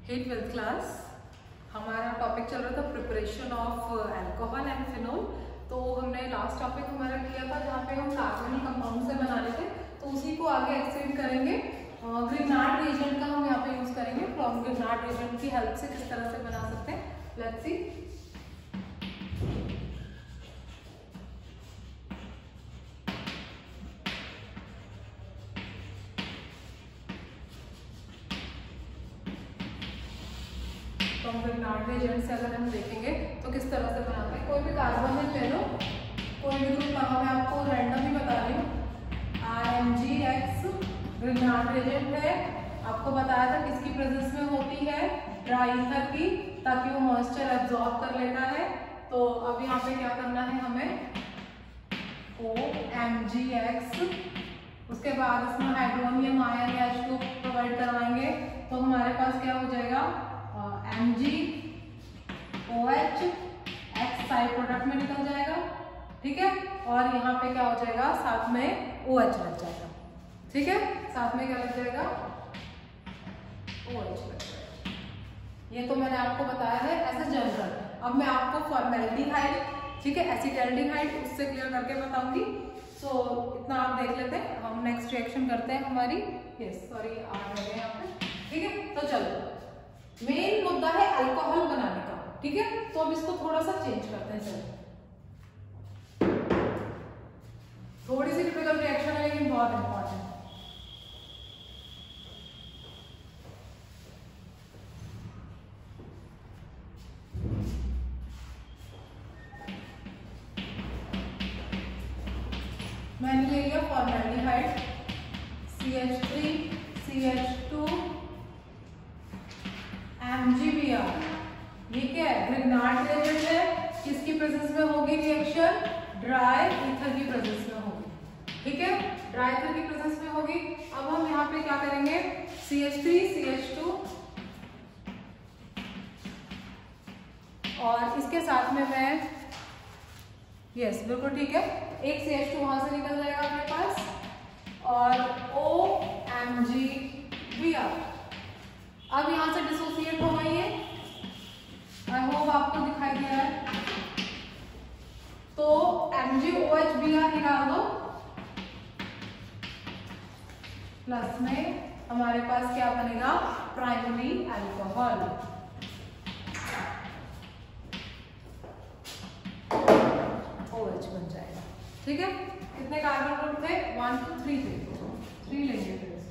हे 12th class, हमारा topic चल रहा था preparation of alcohol and phenol. तो हमने लास्ट टॉपिक हमारा किया था जहाँ पे हम कार्बोनिक कंपाउंड से बनाने थे, तो उसी को आगे एक्सटेंड करेंगे। ग्रिग्नार्ड रिएजेंट का हम यहाँ पे यूज करेंगे। फ्रॉम ग्रिग्नार्ड रिएजेंट की हेल्प से किस तरह से बना सकते हैं, लेट्स सी। ग्रिग्नार्ड रिएजेंट से अगर हम देखेंगे तो किस तरह से बनाते हैं। कोई भी कार्बन ले लो, कोई भी ग्रुप बनाओ, मैं आपको रैंडम ही बता रही हूँ। RMgX ग्रिग्नार्ड रिएजेंट है। आपको बताया था किसकी प्रेजेंस में होती है, ड्राई ईथर की, ताकि वो मॉइस्चर एब्जॉर्ब कर लेता है। तो अब यहाँ पे क्या करना है हमें, OMgX, उसके बाद इसमें हाइड्रोनियम आयन या H2 प्रोवाइड करवाएंगे। तो हमारे पास क्या हो जाएगा, MgOH, X साइड प्रोडक्ट में निकल जाएगा, ठीक है। और यहाँ पे क्या हो जाएगा, साथ में OH लग जाएगा, ठीक है। साथ में क्या लग जाएगा, OH लग जाएगा। ये तो मैंने आपको बताया है एज ए जनरल। अब मैं आपको फॉर्मेल्डिहाइड, ठीक है, एसिटाल्डिहाइड उससे क्लियर करके बताऊंगी। सो इतना आप देख लेते हैं, हम नेक्स्ट रिएक्शन करते हैं हमारी। यस सॉरी आ गए यहाँ पे, ठीक है। तो चलो, मेन मुद्दा है अल्कोहल बनाने का, ठीक है। तो अब इसको थोड़ा सा चेंज करते हैं। चलो, थोड़ी सी टिपिकल रिएक्शन है लेकिन बहुत इंपॉर्टेंट। मैंने ले लिया फॉर्मेल्डिहाइड, CH3 CH2 MgBr। ये क्या है, ग्रिग्नार्ड रिएजेंट है। किसकी प्रेजेंस में होगी रिएक्शन, ड्राई ईथर की प्रेजेंस में होगी, ठीक है। ड्राई ईथर की प्रेजेंस में होगी। अब हम यहाँ पे क्या करेंगे, CH3 CH2 और इसके साथ में मैं, यस बिल्कुल ठीक है, एक CH2 वहां से निकल जाएगा अपने पास और OMgBr। अब यहां से डिसोसिएट होगा ये, आई होप आपको दिखाई दे रहा है। तो MgOHBr निकाल दो, प्लस में हमारे पास क्या बनेगा, प्राइमरी अल्कोहल। OH बन जाएगा, ठीक है। कितने कार्बन ग्रुप थे, 1 2 3 थे, 3 लेंगे फिर इसको।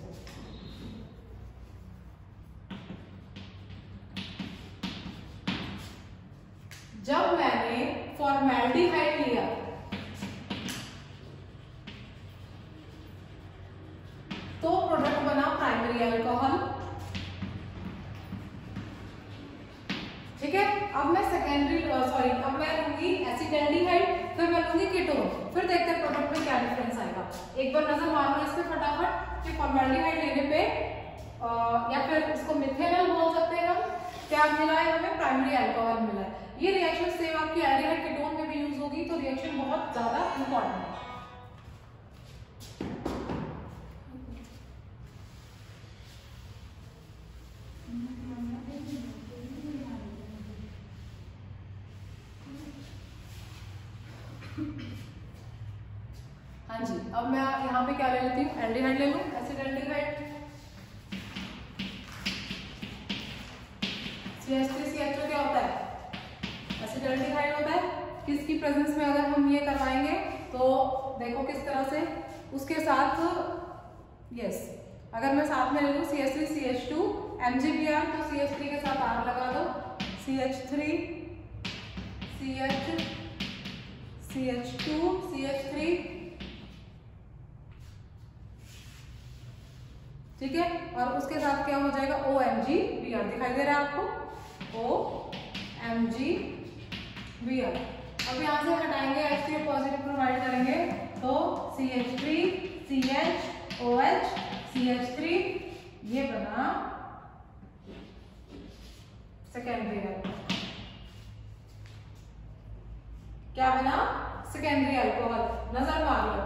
जब मैंने फॉर्मेल्डिहाइड लिया तो प्रोडक्ट बना प्राइमरी अल्कोहल, ठीक है। अब मैं अब मैं लूंगी एसिटाल्डिहाइड, फिर मैं लूंगी कीटोन, फिर देखते हैं प्रोडक्ट में क्या डिफरेंस आएगा। एक बार नजर मारना इस पे फटाफट कि फॉर्मेल्डिहाइड लेने पे या फिर इसको मिथेनॉल बोल सकते हैं हम, क्या मिला है हमें, प्राइमरी अल्कोहल मिला है। ये रिएक्शन सेम आपकी एल्डिहाइड कीटोन में भी यूज होगी, तो रिएक्शन बहुत ज्यादा इंपॉर्टेंट है। हाँ जी, अब मैं यहाँ पे क्या ले लेती हूँ, एल्डिहाइड ले लूँ, एसिटाल्डिहाइड, CH3 CH2 क्या होता है, एसिटाल्डिहाइड होता है। किसकी प्रेजेंस में अगर हम ये करवाएंगे तो देखो किस तरह से, उसके साथ यस, अगर मैं साथ में ले लूँ CH3 CH2 MgBr, तो CH3 के साथ R लगा दो, CH3 CH CH2 CH3, ठीक है। और उसके साथ क्या हो जाएगा, OMgBr, दिखाई दे रहा है आपको, OMgBr। अब यहाँ से हटाएंगे, H3 पॉजिटिव प्रोवाइड करेंगे, तो CH3 CHOH CH3, ये बना सेकेंडरी अल्कोहल। क्या बना, सेकेंडरी अल्कोहल। नजर मार लो,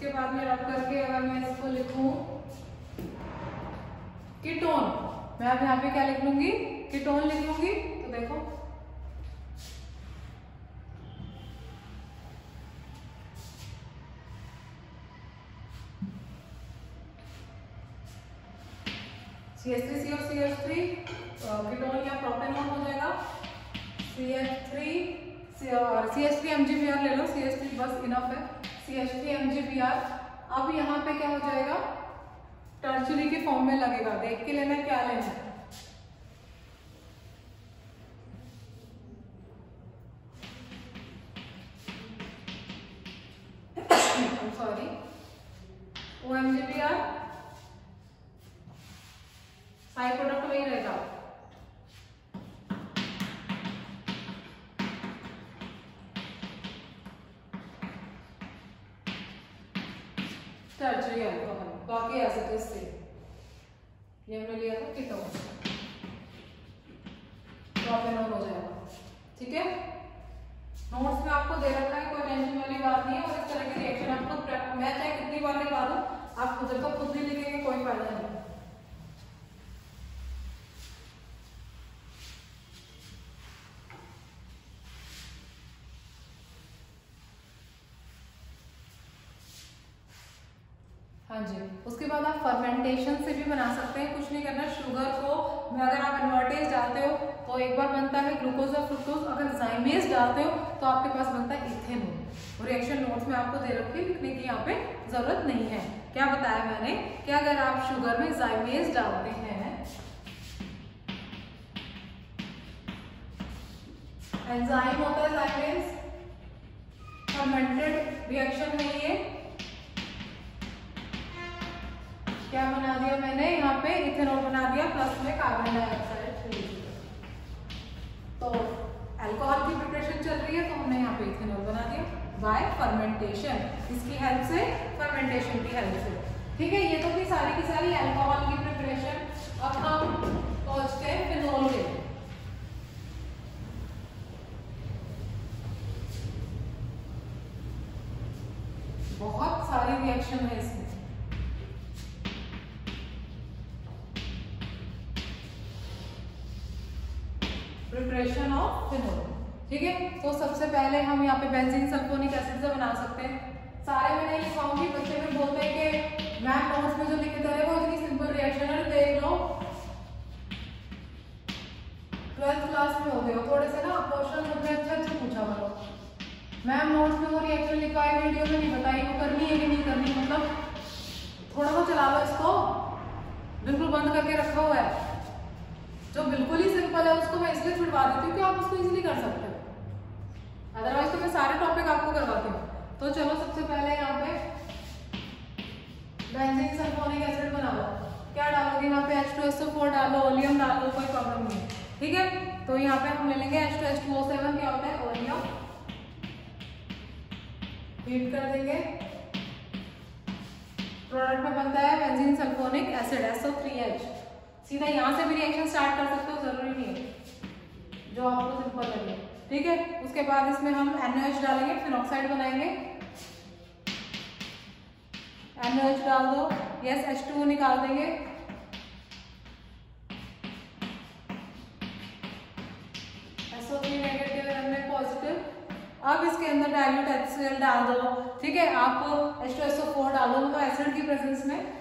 उसके बाद में रब करके अगर मैं इसको लिखूं कीटोन, मैं अब यहाँ पे क्या लिख लूंगी, कीटोन लिख लूंगी। तो देखो CH3 और CH3 कीटोन या प्रोपेनॉन हो जाएगा। CH3 MgBr ले लो, CH3 बस इनफ है, CH3 MgBr। अब यहाँ पे क्या हो जाएगा, टर्शरी के फॉर्म में लगेगा, देख के लेना क्या लेना है। सॉरी, OMgBr, साइड प्रोडक्ट वही रहेगा। टर्शरी अल्कोहल, बाकी एसिड से ये हमने लिया था कीटोन, प्रोपेनॉन हो जाएगा। ठीक है, नोट्स में आपको दे रखा है, कोई टेंशन वाली बात नहीं है। और इस तरह की रिएक्शन आपको मैं चाहे कितनी बार लिखा दूं, आप जब तक खुद नहीं लिखेंगे कोई फायदा नहीं। हाँ जी, उसके बाद आप फर्मेंटेशन से भी बना सकते हैं, कुछ नहीं करना। शुगर को अगर आप इन्वर्टेज डालते हो तो एक बार बनता है ग्लूकोज और फ्रुक्टोज, अगर जाइमेज डालते हो तो आपके पास बनता है इथेनॉल। रिएक्शन नोट्स में आपको दे रखी है, लिखने की यहाँ पे जरूरत नहीं है। क्या बताया मैंने कि अगर आप शुगर में जाइमेज डालते हैं, एंजाइम होता है जाइमेज, फर्मेंटेड रिएक्शन है ये। क्या बना दिया मैंने यहाँ पे, इथेनॉल बना दिया, प्लस में कार्बन डाइऑक्साइड। तो अल्कोहल की प्रिपरेशन चल रही है तो हमने यहाँ पे इथेनॉल बना दिया बाय फर्मेंटेशन, इसकी हेल्प से, फर्मेंटेशन की हेल्प से। ठीक है, ये तो भी सारी की सारी अल्कोहल की प्रिपरेशन। अब हम पहुंचते हैं फिनोल के। बहुत सारी रिएक्शन है इसमें। प्रिपरेशन ऑफ फिनोल, ठीक है। तो सबसे पहले हम यहाँ पे बेंजीन सल्फोनिक एसिड से बना सकते हैं। सारे में नहीं लिखाऊंगी, बच्चे में बोलते हैं कि मैम नोट्स में जो लिखे जा रहे हैं वो इतनी सिंपल रिएक्शन है, देख लो 12th क्लास में हो गए हो, थोड़े से ना क्वेश्चन अपने अच्छे पूछा करो। मैम नोट्स में वो रिएक्शन लिखा है, वीडियो में नहीं बताई, वो करनी है कि नहीं करनी, मतलब थोड़ा सा चला लो इसको, बिल्कुल बंद करके रखा हुआ है। जो बिल्कुल ही सिंपल है उसको मैं इसलिए छुड़वा देती हूँ कि आप उसको इजीली कर सकते हो, अदरवाइज तो मैं सारे टॉपिक आपको करवाती हूँ। तो चलो सबसे पहले यहाँ पे बेंजीन सल्फोनिक एसिड बना लो। क्या डालोगे यहाँ पे, H2SO4 डालो, ओलियम डालो, कोई प्रॉब्लम नहीं है। ठीक है, तो यहाँ पे हम ले लेंगे H2S2O7, क्या होता है ओलियम, हीट कर देंगे, प्रोडक्ट में बनता है बेंजीन सल्फोनिक एसिड SO3H। सीधा यहाँ से भी रिएक्शन स्टार्ट कर सकते हो, जरूरी नहीं है, जो आपको सिंपल लगे। ठीक है, उसके बाद इसमें हम NaOH डालेंगे, फिनॉक्साइड बनाएंगे। NaOH डाल दो, यस H2O निकाल देंगे, SO3 नेगेटिव, Na पॉजिटिव। अब इसके अंदर डाइल्यूट HCl डाल दो। ठीक है, आप H2SO4 डाल दो, मतलब एसिड की प्रेजेंस में।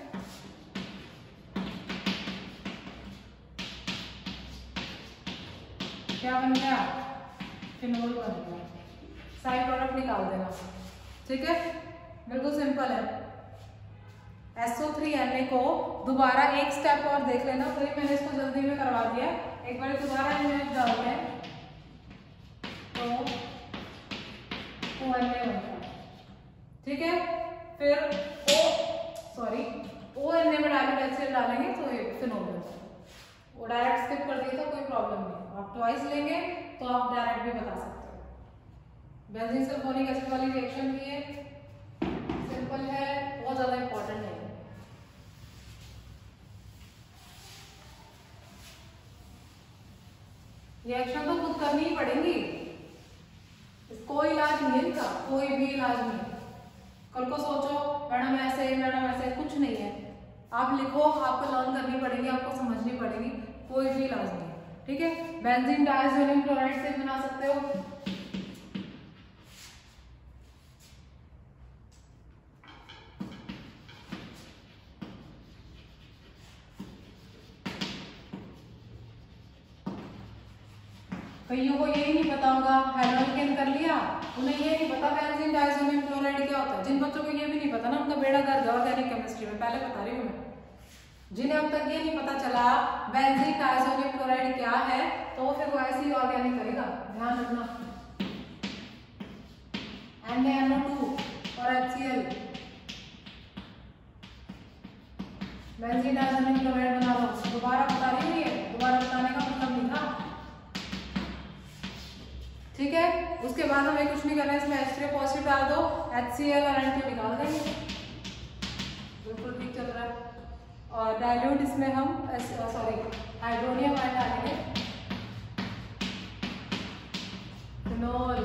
क्या बन गया, फिनोल बन गया, साइड प्रोडक्ट निकाल देना। ठीक है, बिल्कुल सिंपल है। SO3Na को दोबारा एक स्टेप और देख लेना, तो मैंने इसको जल्दी में करवा दिया, एक बार दोबारा NaOH डालते हैं तो ONA बनता है। ठीक है, फिर ONA में डायरेक्ट HCl डालेंगे तो ये फिनोल बनता है। वो डायरेक्ट स्किप कर दिया तो कोई प्रॉब्लम नहीं, आप ट्वाइस लेंगे तो आप डायरेक्ट भी बता सकते हो। बेंजीन सल्फोनिक एसिड वाली रिएक्शन भी है, सिंपल है, बहुत ज्यादा इंपॉर्टेंट नहीं है। रिएक्शन तो खुद करनी ही पड़ेगी, कोई इलाज नहीं है इनका, कोई भी इलाज नहीं है। कल को सोचो मैडम ऐसे कुछ नहीं है, आप लिखो, आपको लर्न करनी पड़ेगी, आपको समझनी पड़ेगी, कोई भी इलाज नहीं है, ठीक है। बेंजीन डायज़ोनियम क्लोराइड से बना सकते हो। कईयों को यही नहीं पता होगा, हेलोकेन कर लिया, उन्हें ये नहीं पता बेंजीन डायज़ोनियम क्लोराइड क्या होता है। जिन बच्चों को ये भी नहीं पता ना, उनका बेड़ा गर्क है ऑर्गेनिक केमिस्ट्री में, पहले बता रही हूँ मैं। जिन्हें अब तक ये नहीं पता चला बेंजीन डायज़ोनियम क्लोराइड क्या है, तो वो फिर वो ऐसे ही ऑर्गेनिक करेगा, ध्यान रखना। NaNO2 और HCl, बेंजीन डायज़ोनियम क्लोराइड बना लो। दोबारा बता रही हूँ, ये दोबारा बताने का मतलब नहीं था, ठीक है। उसके बाद हमें कुछ नहीं करना है, इसमें H3O पॉजिटिव डाल दो, HCl और N2 निकाल देंगे, बिल्कुल ठीक चल रहा है। और डाइल्यूट इसमें हम हाइड्रोनियम आयन डालेंगे, फिनोल।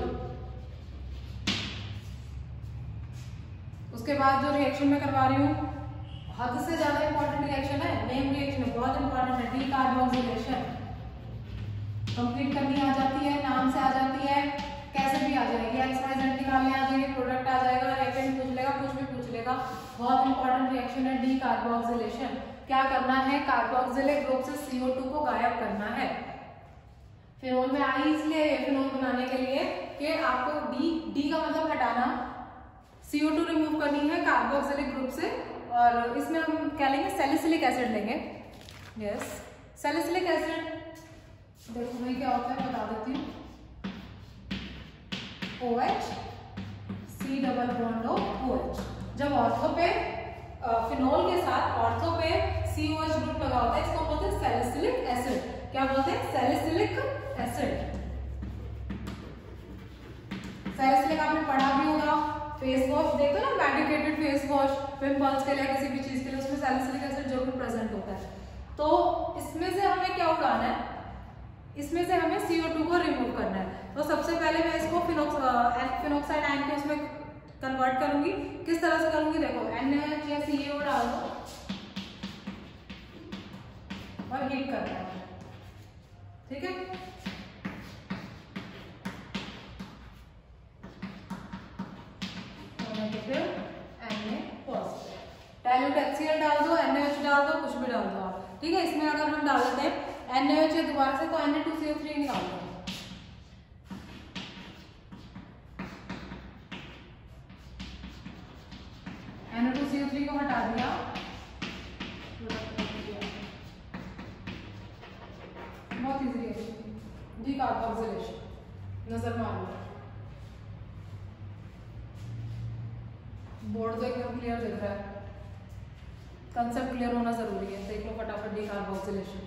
उसके बाद जो रिएक्शन में करवा रही हूँ, हद से ज्यादा इंपॉर्टेंट रिएक्शन है, नेम रिएक्शन है, बहुत इंपॉर्टेंट है, डी कार्बोक्सिलेशन। कंप्लीट करनी आ जाती है, नाम से आ जाती है, कैसे भी आ जाएगी, XYZ निकालने आ जाएगी, प्रोडक्ट आ जाएगा, रिएक्टेंट पूछ लेगा, कुछ भी पूछ लेगा। बहुत इंपॉर्टेंट रिएक्शन है डी कार्बोक्सिलेशन। क्या करना है, कार्बोक्सिलिक ग्रुप से CO2 को गायब करना है। फिनोल में आई इसलिए फिनोल बनाने के लिए कि आपको डी का मतलब हटाना, CO2 रिमूव करनी है कार्बोक्सिलिक ग्रुप से। और इसमें हम क्या लेंगे, सैलिसिलिक एसिड लेंगे। यस, सैलिसिलिक एसिड देखो भाई क्या होता है, बता देती हूँ। OH C double bond OH। जब ऑर्थो पे फिनोल के साथ ऑर्थो पे COH ग्रुप लगा होता है, इसको बोलते हैं सैलिसिलिक एसिड। क्या बोलते हैं, सैलिसिलिक एसिड। सैलिसिलिक आपने पढ़ा भी होगा, फेस वॉश देखो ना, मेडिकेटेड फेस वॉश, पिंपल्स के लिए, किसी भी चीज के लिए, उसमें सैलिसिलिक एसिड जरूर प्रेजेंट होता है। तो इसमें से हमें क्या उठाना है, इसमें से हमें CO2 को रिमूव करना है। तो सबसे पहले मैं इसको फिनोक्साइड आयन के उसमें कन्वर्ट करूंगी। किस तरह से करूंगी, देखो NaOH या CaO डाल दो और हीट करना है, ठीक है। डाइल्यूट HCl डाल दो, NaOH डाल दो, कुछ भी डाल दो आप, ठीक है। इसमें अगर हम डाल देते हैं NaOH दोबारा से, तो Na2CO3 निकाल दो। Na2CO3 को हटा दिया, बहुत इजी रिएक्शन, डी कार्बोक्सिलेशन, नजर मार लो। बोर्ड तो एकदम क्लियर दिख रहा है, कंसेप्ट क्लियर होना जरूरी है। देख लो फटाफट, डी कार्बोक्सिलेशन।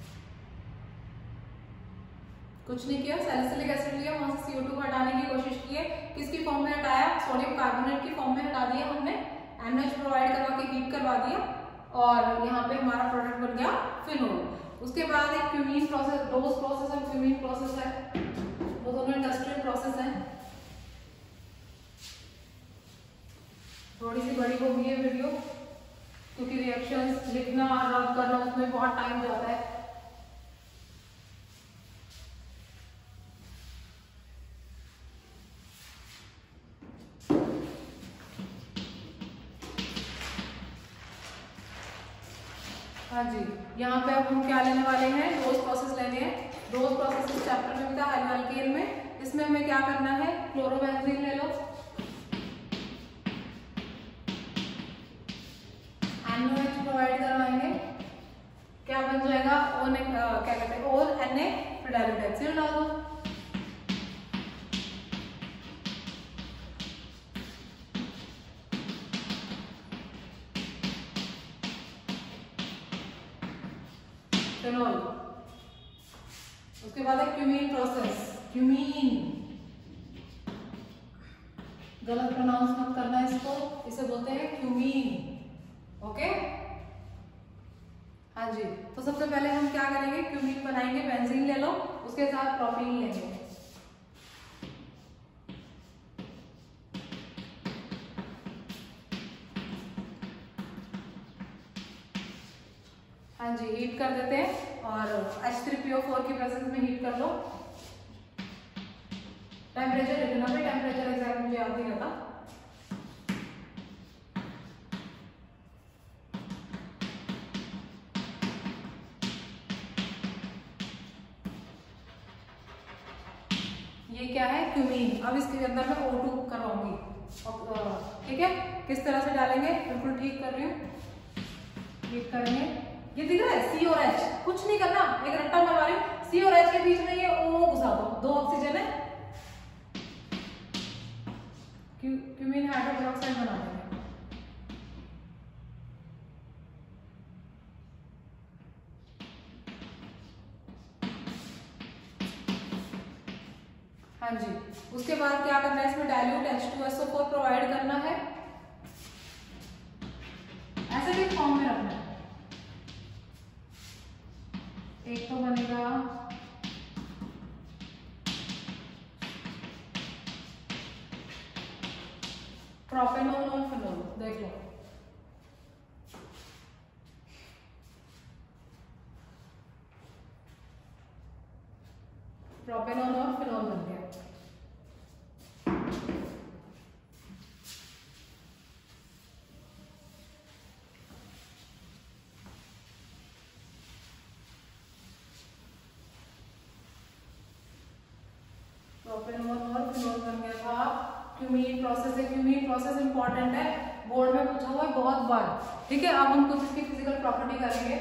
कुछ नहीं किया, सैलिसिलिक एसिड लिया, वहां से CO2 को हटाने की कोशिश की है, किसकी फॉर्म में हटाया, सोडियम कार्बोनेट की फॉर्म में हटा दिया हमने, NaOH प्रोवाइड करवा के हीट करवा दिया, और यहाँ पे हमारा प्रोडक्ट बन गया फिनोल। उसके बाद एक क्यूमीन प्रोसेस, डोज प्रोसेस और क्यूमीन प्रोसेस है, वो दोनों इंडस्ट्रियल प्रोसेस है। थोड़ी सी बड़ी हो गई है वीडियो, क्योंकि रिएक्शंस लिखना और रब करना उसमें बहुत टाइम जाता है। हाँ जी, यहाँ पे अब हम क्या लेने वाले हैं, डोज प्रोसेस लेने हैं। डोज प्रोसेस इस चैप्टर में भी था, एल्केन में। इसमें हमें क्या करना है, क्लोरोबेंजीन ले लो, NaOH प्रोवाइड करवाएंगे, क्या बन जाएगा, क्या कहते हैं, और Na, फिर डाइल्यूट HCl डाल दो। फिनोल। उसके बाद है क्यूमीन प्रोसेस, क्यूमीन, गलत प्रोनाउंस मत करना इसको, इसे बोलते हैं क्यूमीन, ओके। हाँ जी, तो सबसे पहले हम क्या करेंगे, क्यूमीन बनाएंगे, बेंजीन ले लो, उसके साथ प्रोपीन लेंगे। हाँ जी, हीट कर देते हैं और H3PO4 की प्रेजेंस में हीट कर लो। टेम्परेचर लिख लेना भाई, टेम्परेचर एग्जैक्ट मुझे याद नहीं रहता। ये क्या है, क्यूमीन। अब इसके अंदर मैं O2 करवाऊंगी, ठीक है। किस तरह से डालेंगे, बिल्कुल ठीक कर रही हूँ, ठीक करेंगे। ये दिख रहा है C और H, कुछ नहीं करना, एक रट्टा मार रही हूँ। C और H के बीच में ये O घुसा दो, 2 ऑक्सीजन है, क्यूमीन हाइड्रोक्साइड बना देंगे। हाँ जी, उसके बाद क्या करना है, इसमें डाइल्यूट H2SO4 प्रोवाइड करना है, एसिडिक फॉर्म में रखना है। एक तो बनेगा प्रोपेनॉल और फिनोल, देख लो। प्रोपेनॉल और फिनोल बन गया। प्रोपेनॉल और फिनोल बन गया था। क्यूमीन प्रोसेस है, क्यूमीन प्रोसेस इंपॉर्टेंट है, बोर्ड में पूछा हुआ है बहुत बार, ठीक है। अब हम कुछ इसकी फिजिकल प्रॉपर्टी करेंगे।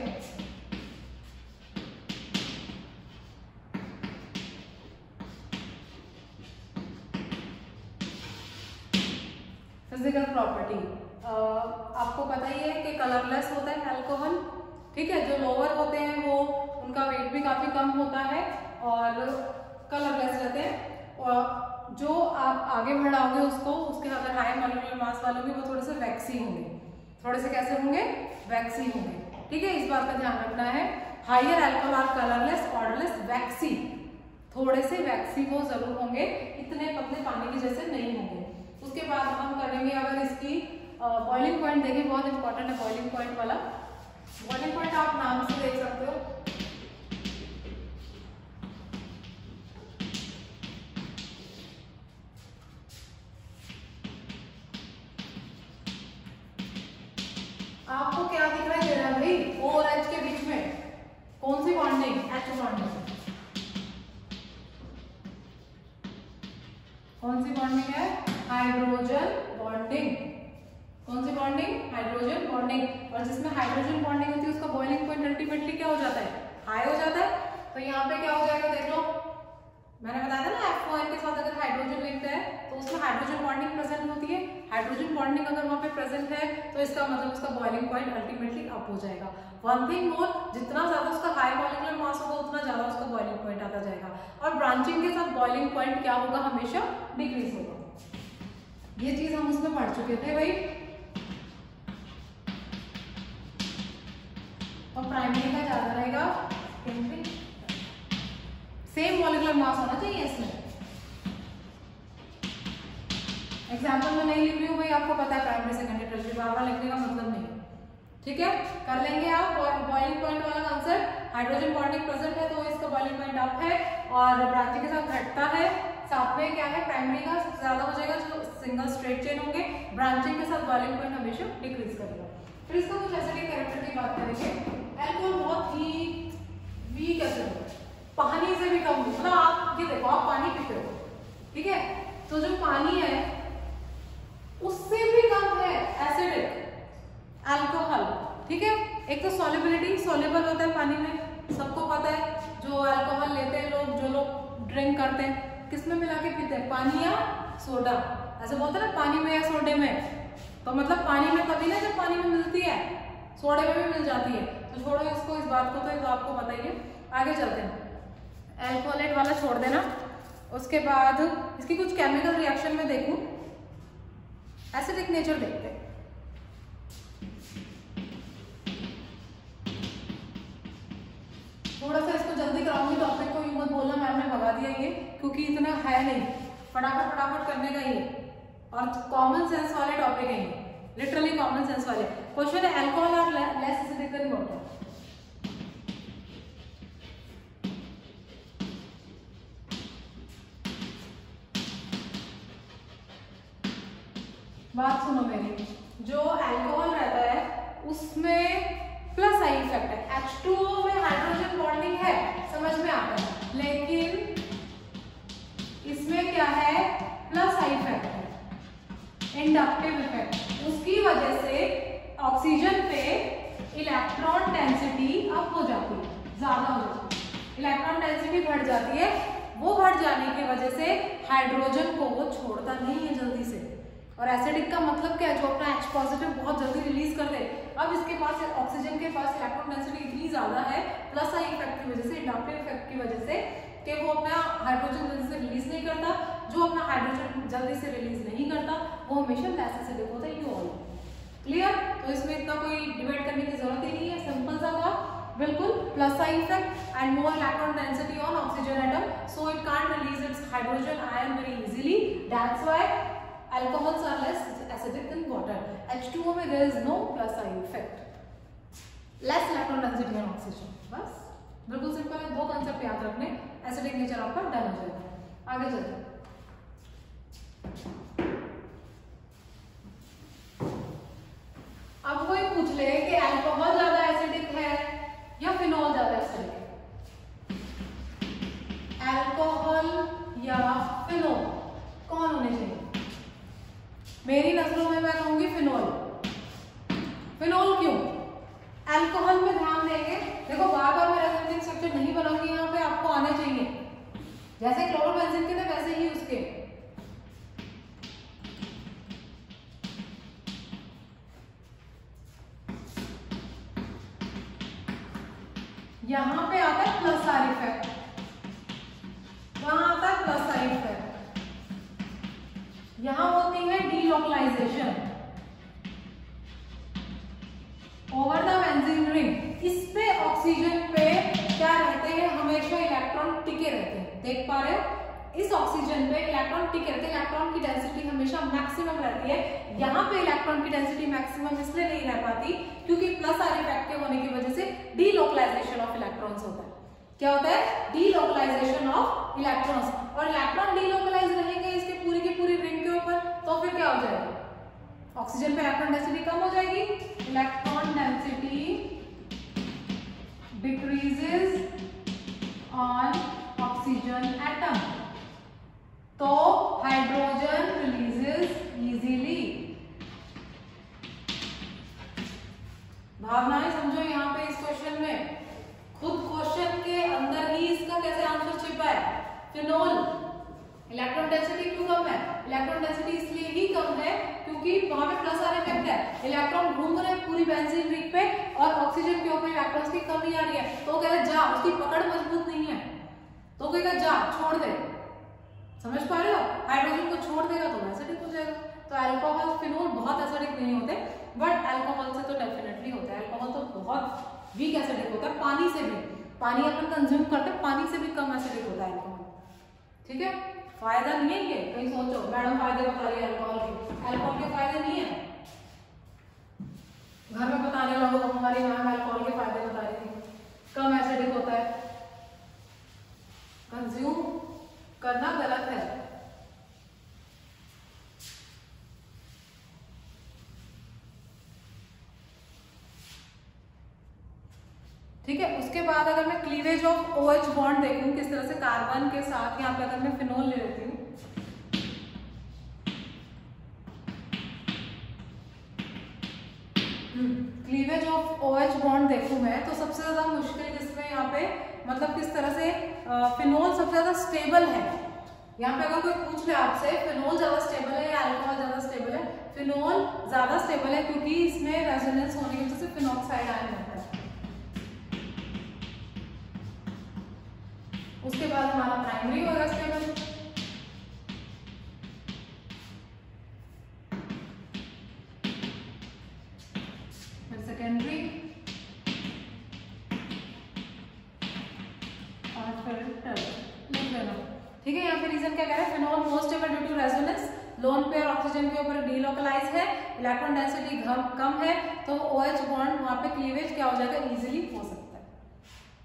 फिजिकल प्रॉपर्टी आपको पता ही है कि कलरलेस होता है अल्कोहल, ठीक है। जो लोअर होते हैं वो उनका वेट भी काफी कम होता है और कलरलेस रहते हैं, और जो आप आगे बढ़ाओगे उसको, उसके अगर हाई मॉलिक्यूलर मास वाले होंगे वो थोड़े से वैक्सी होंगे, थोड़े से कैसे होंगे, वैक्सी होंगे, ठीक है। इस बात का ध्यान रखना है। Higher alcohol are colourless, odourless, waxy, थोड़े से वैक्सी वो जरूर होंगे, इतने पतले पानी के जैसे नहीं होंगे। उसके बाद हम करेंगे, अगर इसकी बॉइलिंग पॉइंट देखें, बहुत इंपॉर्टेंट है बॉइलिंग पॉइंट वाला। बॉइलिंग पॉइंट आप नाम से देख सकते हो, आपको क्या दिखाई दे रहा है भाई, O और H के बीच में कौन सी बॉन्डिंग, H बॉन्डिंग। कौन सी बॉन्डिंग है, हाइड्रोजन बॉन्डिंग। कौन सी बॉन्डिंग, हाइड्रोजन बॉन्डिंग। और जिसमें हाइड्रोजन बॉन्डिंग होती है उसका बॉइलिंग पॉइंट अल्टीमेटली क्या हो जाता है, हाई हो जाता है। तो यहाँ पे क्या हो जाएगा, देख लो, मैंने बताया था ना F1 के साथ अगर हाइड्रोजन लिंक्ड है तो उसमें हाइड्रोजन बॉन्डिंग प्रेजेंट होती है। हाइड्रोजन बॉन्डिंग अगर वहां पे प्रेजेंट है तो इसका मतलब उसका बॉइलिंग पॉइंट अल्टीमेटली अप हो जाएगा। वन थिंग मोर, जितना ज्यादा उसका हाई मॉलिक्यूलर मास होगा उतना ज्यादा उसका बॉइलिंग पॉइंट आता जाएगा, और ब्रांचिंग के साथ बॉइलिंग पॉइंट क्या होगा, हमेशा डिक्रीज होगा। ये चीज हम उसमें पढ़ चुके थे भाई। और प्राइमरी का ज्यादा रहेगा, सेम मॉलिक्यूलर मास होना चाहिए इसमें। एग्जाम्पल में नहीं लिख रही हूँ भाई, आपको पता है प्राइमरी सेकेंडरी टर्शियरी, बार बार लिखने का मतलब नहीं है, ठीक है। कर लेंगे आप बॉइलिंग पॉइंट वाला कंसेप्ट। हाइड्रोजन बॉन्डिंग प्रेजेंट है तो इसका बॉइलिंग पॉइंट अप है, और ब्रांचिंग के साथ घटता है। साथ में क्या है, प्राइमरी का सबसे ज्यादा हो जाएगा जो सिंगल स्ट्रेट चेन होंगे, ब्रांचिंग के साथ बॉइलिंग पॉइंट हमेशा डिक्रीज करेगा। फिर इसका कुछ एसिडिक कैरेक्टर की बात करेंगे। अल्कोहल बहुत ही वीक एसिड है, पानी से भी कम, मतलब आप ये देखो, आप पानी पीते हो, ठीक है, तो जो पानी है उससे भी कम है एसिडिक अल्कोहल, ठीक है। एक तो सॉल्युबिलिटी, सॉल्युबल होता है पानी में, सबको पता है। जो अल्कोहल लेते हैं लोग, जो लोग ड्रिंक करते हैं, किसमें मिला के पीते हैं, पानी या सोडा। ऐसे बोलते हैं ना, पानी में या सोडे में, तो मतलब पानी में कभी ना, जब पानी में मिलती है सोडे में भी मिल जाती है। तो छोड़ो इसको, इस बात को, तो आपको पता ही है। आगे चलते हैं, अल्कोहलेट वाला छोड़ देना। उसके बाद इसकी कुछ केमिकल रिएक्शन में देखूं, एसिडिक नेचर देखते हैं। थोड़ा सा इसको जल्दी कराऊंगी टॉपिक को, यूं मत बोलना मैम ने भगा दिया ये, क्योंकि इतना है नहीं, फटाफट फटाफट करने का ही, और कॉमन सेंस वाले टॉपिक है ये, लिटरली कॉमन सेंस वाले क्वेश्चन है। Alcohol are less acidic than water, बात सुनो मेरी, जो अल्कोहल रहता है उसमें प्लस आई इफेक्ट है। H2O में हाइड्रोजन बॉन्डिंग है, समझ में आता है, लेकिन इसमें क्या है, प्लस आई इफेक्ट है, इंडक्टिव इफेक्ट। उसकी वजह से ऑक्सीजन पे इलेक्ट्रॉन डेंसिटी अप हो जाती है, ज्यादा हो जाती है, इलेक्ट्रॉन डेंसिटी बढ़ जाती है। वो बढ़ जाने की वजह से हाइड्रोजन को वो छोड़ता नहीं है जल्दी से। और एसिडिक का मतलब क्या है, जो अपना H पॉजिटिव बहुत जल्दी रिलीज कर दे। अब इसके पास ऑक्सीजन के पास इलेक्ट्रॉन डेंसिटी इतनी ज्यादा है प्लस आई इफेक्ट की वजह से, इंडक्टिव इफेक्ट की वजह से, कि वो अपना हाइड्रोजन जल्दी से रिलीज नहीं करता। जो अपना हाइड्रोजन जल्दी से रिलीज नहीं करता वो हमेशा लेस एसिडिक होता है, यू ऑल क्लियर। तो इसमें इतना कोई डिबेट करने की जरूरत ही नहीं है, सिंपल सा था बिल्कुल। Plus I effect and more electron density on oxygen atom, so it can't release its hydrogen ion very easily, that's why alcohols are less acidic than water. H2O में there is no plus I effect, less electron density on oxygen। बस बिल्कुल simple है, दो concept याद रखने, acidic nature आपका done हो जाएगा। आगे चलते हैं। अब कोई पूछ ले कि अल्कोहल ज्यादा एसिडिक है या फिनॉल ज्यादा एसिडिक है, अल्कोहल या फिनॉल कौन होने चाहिए? मेरी नजरों में मैं कहूंगी फिनॉल। फिनॉल क्यों? अल्कोहल में ध्यान देंगे, देखो बार बार मैं रेजोनेटिंग स्ट्रक्चर नहीं बनाऊंगी, यहाँ पे आपको आने चाहिए, जैसे क्लोरोबेंजीन के थे वैसे ही उसके। यहां पे आता है प्लस आर इफेक्ट, वहां आता है प्लस आर इफेक्ट, यहां होती है delocalization over the benzene ring. इस पे ऑक्सीजन पे क्या रहते हैं, हमेशा इलेक्ट्रॉन टिके रहते हैं, देख पा रहे हो, इस ऑक्सीजन पे इलेक्ट्रॉन टिके रहते हैं, इलेक्ट्रॉन की डेंसिटी हमेशा मैक्सिमम रहती है। यहाँ पे इलेक्ट्रॉन की डेंसिटी मैक्सिमम इसलिए नहीं रह पाती क्योंकि प्लस आर इफेक्ट के होने की वजह से डीलोकलाइजेशन ऑफ इलेक्ट्रॉन्स होता है। क्या होता है? Delocalization of electrons. और इलेक्ट्रॉन डीलोकलाइज रहेंगे इसके पूरी की पूरी रिंग के ऊपर, तो फिर क्या हो जाएगा, ऑक्सीजन पे इलेक्ट्रॉन डेंसिटी कम हो जाएगी, electron density decreases on oxygen atom, तो हाइड्रोजन रिलीजेस इजीली। भावनाएं समझो यहाँ पे इस क्वेश्चन में, खुद क्वेश्चन के अंदर ही इसका कैसे आंसर छिपा है। फिनॉल इलेक्ट्रॉन डेंसिटी क्यों कम है? इलेक्ट्रॉन डेंसिटी इसलिए ही कम है क्योंकि वहां पे प्लस आर इफेक्ट है, इलेक्ट्रॉन घूम रहे हैं पूरी बेंजीन रिंग पे और ऑक्सीजन के ऊपर इलेक्ट्रॉन्स की कमी आ रही है, तो कह जा, उसकी पकड़ मजबूत नहीं है, तो कहेगा जा छोड़ दे, समझ पा रहे हो, हाइड्रोजन को छोड़ देगा तो एसिडिक हो जाएगा। तो अल्कोहल फिनॉल बहुत एसिडिक नहीं होते, बट अल्कोहल से तो डेफिनेटली होता है, अल्कोहल तो बहुत वीक एसिडिक होता है, पानी से भी, पानी अपन कंज्यूम करते हैं, पानी से भी कम एसिडिक होता है अल्कोहल, ठीक है। फायदा नहीं है, कहीं सोचो मैडम फायदे बता रही है अल्कोहल के, अल्कोहल के फायदे नहीं है, घर में बताने लगो तो हमारी मैम अल्कोहल के फायदे बता रही थी, कम एसिडिक होता है, कंज्यूम करना गलत है। ठीक है, उसके बाद अगर मैं क्लीवेज ऑफ OH बॉन्ड देखूं किस तरह से कार्बन के साथ, यहाँ पे अगर मैं फिनॉल ले लेती हूँ, क्लीवेज ऑफ OH बॉन्ड देखूं मैं, तो सबसे ज्यादा मुश्किल किसमें यहाँ पे, मतलब किस तरह से फिनॉल सबसे ज्यादा स्टेबल है। यहाँ पे अगर कोई पूछ ले आपसे फिनॉल ज्यादा स्टेबल है या अल्कोहल ज्यादा स्टेबल है, फिनॉल ज्यादा स्टेबल है क्योंकि इसमें रेजोनेंस होने की वजह से फिनॉक्साइड आयन होता है। उसके बाद हमारा प्राइमरी होगा स्टेबल, फिर सेकेंडरी और फिर टर्मिनल, लिख लेना, ठीक है। यहाँ पे रीजन क्या कह रहा है, phenol most stable due to resonance, lone pair oxygen के ऊपर डीलोकलाइज है, इलेक्ट्रॉन डेंसिटी कम है, तो OH बॉन्ड वहां पे क्लीवेज क्या हो जाएगा, इजीली हो सकता है,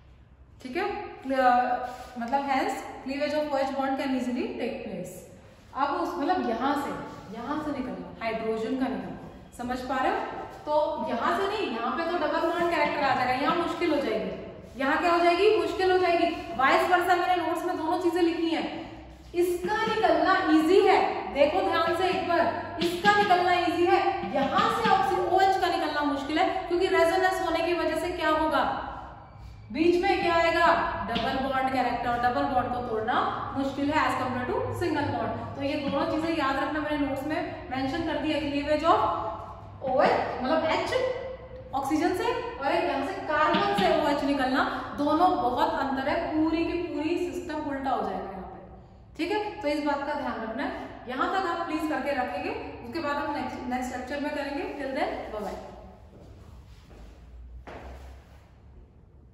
ठीक है। मतलब hence cleavage of OH bond can easily take place. अब उस मतलब यहाँ से निकलना, हाइड्रोजन का निकलना, समझ पा रहे हो? तो यहाँ से नहीं, यहाँ पे तो डबल बॉन्ड कैरेक्टर आ जाएगा, यहाँ मुश्किल हो जाएगी, यहाँ क्या हो जाएगी, मुश्किल हो जाएगी। वाइस वर्सा मैंने नोट्स में दोनों चीजें लिखी हैं। इसका निकलना इजी है, देखो ध्यान से एक बार, इसका निकलना इजी है, यहाँ से OH का निकलना मुश्किल है, क्योंकि रेजोनेंस होने की वजह से क्या होगा, बीच में क्या आएगा, double bond character, double bond को तोड़ना मुश्किल है as compared to single bond. तो ये दोनों चीजें याद रखना, मैंने नोट्स में मेंशन कर दी है, क्लीवेज ऑफ OH मतलब H ऑक्सीजन से, और एक यहाँ से कार्बन से OH निकलना, दोनों बहुत अंतर है, पूरी की पूरी सिस्टम उल्टा हो जाएगा यहाँ पे, ठीक है? तो इस बात का ध्यान रखना है। यहाँ तक आप प्लीज करके रखेंगे, उसके बाद हम नेक्स्ट लेक्चर में करेंगे। Till then bye bye.